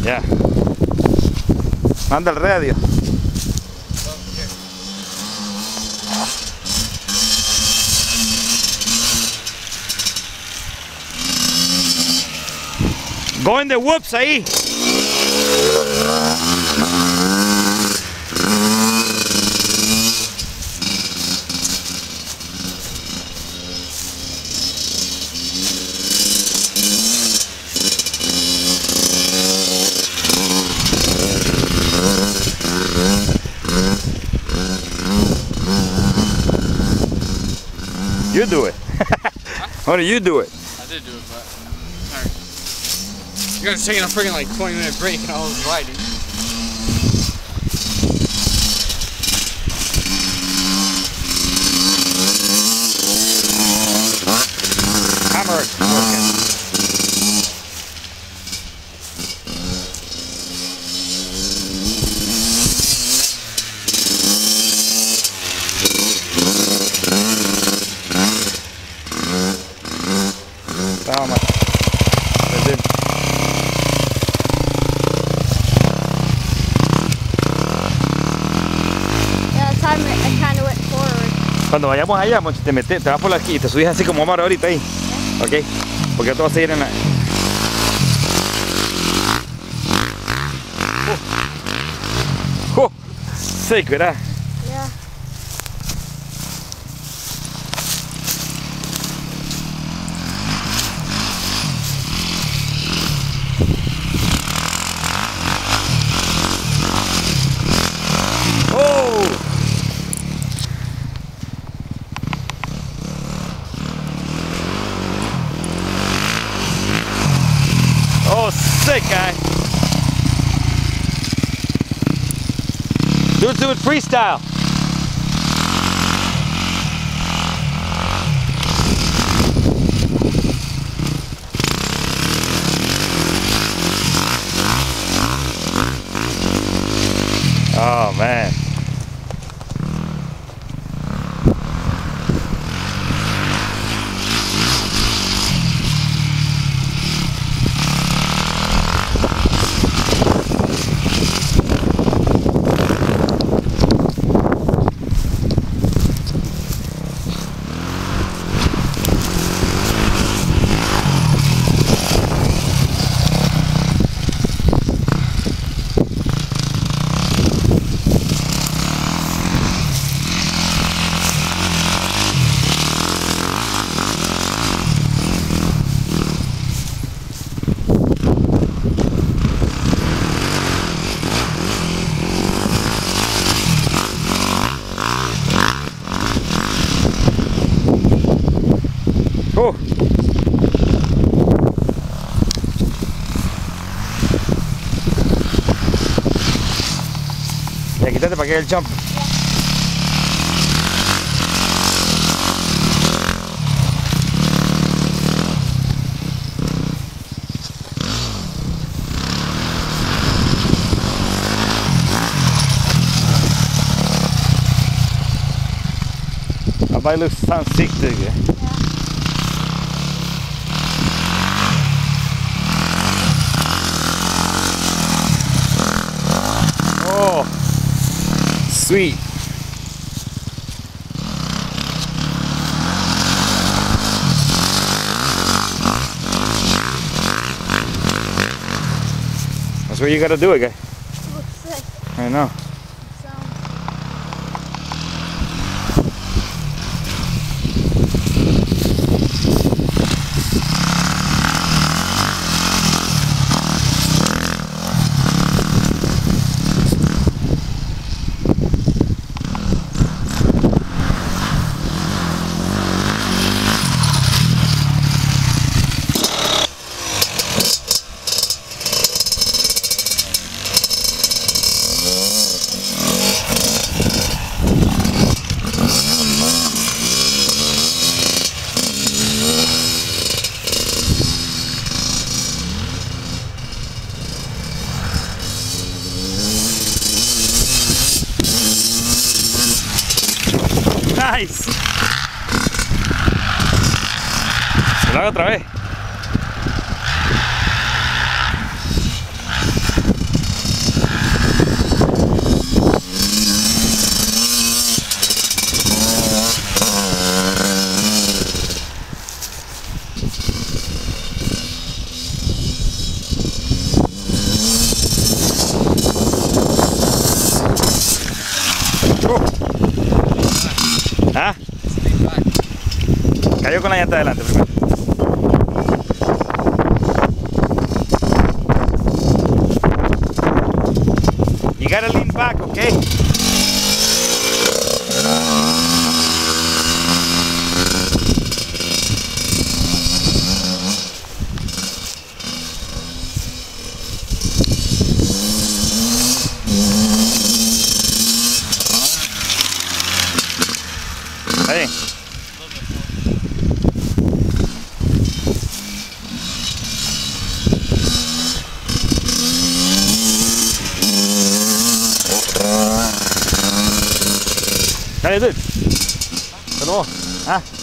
Ya. Manda el radio. Go in the whoops ahí. You do it. Why don't you do it? I did do it, but alright. You guys are taking a freaking like 20-minute break and all this riding. Hammer is working. Tama. Pwede. Yeah, the time I kind of went forward. Cuando vayamos allá, Monchi, te vas por aquí y te subes así como Omar ahorita ahí. Ok. Porque tú vas a ir en la... Sí, cuidado. Yeah. Oh! Oh, sick, guy. Do it freestyle. Oh, man. Oh. Ya quítate para que el jump. That looks sounds sick, dude. Yeah. Oh, sweet. That's where you gotta do it, guy. Looks sick. I know. Nice. Lo hago otra vez. ¿Ah? Lean back. Cayó con la llanta adelante primero. You gotta lean back, okay? Ahí. Dale, dude. De nuevo. Ah.